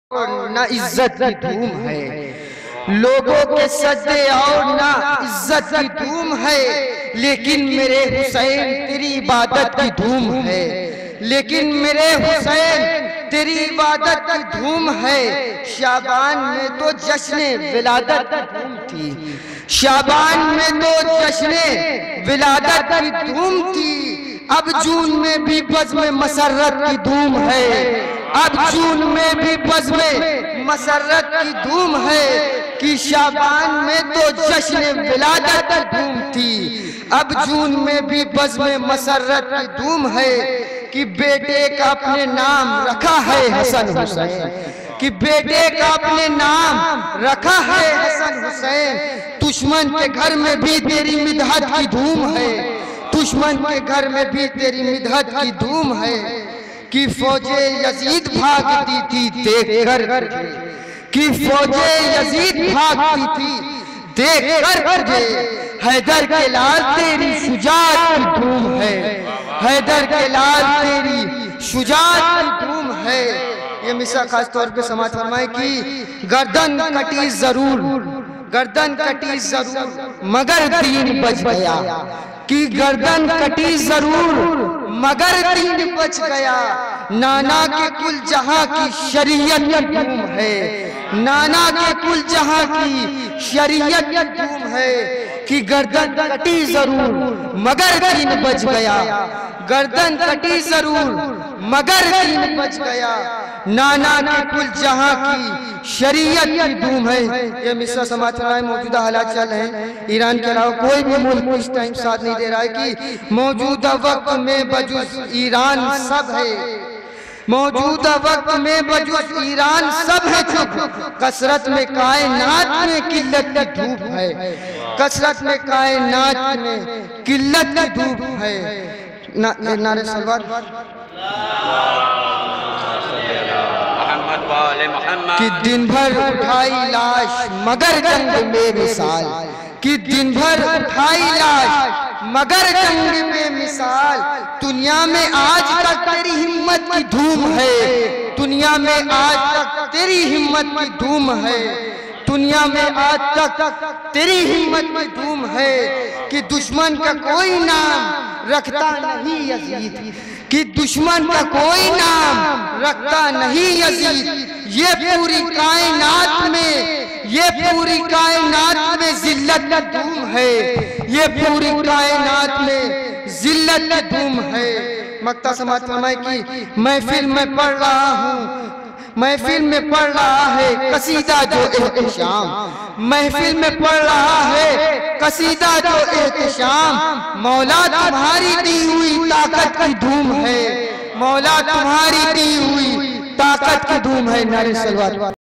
और ना इज्जत की धूम है, लोगों के सजदे और ना इज्जत की धूम है, लेकिन मेरे हुसैन तेरी इबादत की धूम है, लेकिन मेरे हुसैन तेरी इबादत की धूम है। शाबान में तो जश्ने विलादत की धूम थी, शाबान में तो जश्ने विलादत की धूम थी। अब जून में भी बज़्म मसर्रत की धूम है, अब जून में भी बज़्म मसर्रत की धूम है कि शाबान में तो जश्न विलादत की धूम थी। अब जून में भी बज़्म मसर्रत की धूम है कि बेटे का अपने नाम रखा है हसन हुसैन, कि बेटे का अपने नाम रखा है हसन हुसैन। दुश्मन के घर में भी तेरी मिदहत की धूम है, दुश्मन के घर में भी तेरी मिदहत की धूम है कि फौजे यजीद भागती थी देखकर, कि फौजे यजीद भागती थी देखकर तुझे। हैदर के लाल तेरी शुजाअत की धूम है, हैदर के लाल तेरी शुजाअत की धूम है। ये मिसरा खास तौर पे समाज फरमाए कि गर्दन कटी जरूर, गर्दन कटी जरूर मगर दीन बच गया, कि गर्दन कटी जरूर मगर दीन बच गया। नाना के कुल जहां की शरीयत की धूम है, नाना के कुल जहां की शरीयत की धूम है कि गर्दन कटी जरूर मगर दीन बच गया, गर्दन कटी जरूर मगर दीन बच गया। नाना के कुल जहां की शरीयत की धूम है। ये मिसरा समाज फरमाए मौजूदा हालात चल रहे हैं, ईरान के अलावा कोई भी मुल्क इस टाइम साथ नहीं दे रहा है कि मौजूदा वक्त में बजुज ईरान सब है, मौजूदा वक्त में बजुज ईरान सब है चुप। कसरत में कायनात में किल्लत की धूप है, कसरत में कायनात में किल्लत की धूप है। नारे सलवात कि दिन भर उठाई लाश मगर जंग में मिसाल, कि दिन भर उठाई लाश मगर जंग में मिसाल। दुनिया में आज तक तेरी हिम्मत की धूम है, दुनिया में आज तक तेरी हिम्मत की धूम है, दुनिया में आज तक तेरी हिम्मत की धूम है कि दुश्मन का कोई नाम रखता नहीं यजीद, कि दुश्मन का कोई नाम रखता नहीं यजीद। ये पूरी कायनात में, ये पूरी कायनात में जिल्लत की धूम है, ये पूरी कायनात में जिल्लत की धूम है। मक्ता समाज फरमाए कि महफिल में पढ़ रहा हूँ, महफिल में पढ़ रहा है कसीदा जो एहतिशाम, महफिल में पढ़ रहा है कसीदा जो एहतिशाम। मौला तुम्हारी दी हुई ताकत की धूम है, मौला तुम्हारी दी हुई ताकत की धूम है। नारे सलवात।